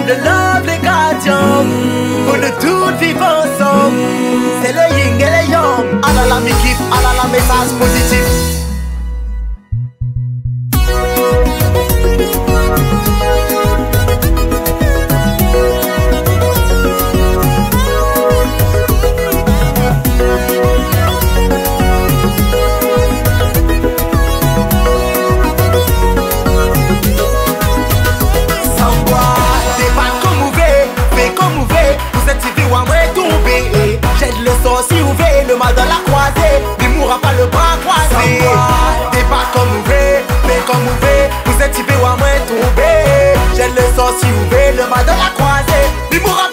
le love, les gardiens, pour le tout vivre ensemble. C'est le yin et le yang. Alala mi kiff, alala message positif. J'aide le sort si ouvert, le mal dans la croisée. L'humour a pas le bras croisé. T'es pas comme ouvert, mais comme ouvert. Vous êtes typé ou à moins tombé. J'aide le sort si ouvert, le mal dans la croisée. L'humour a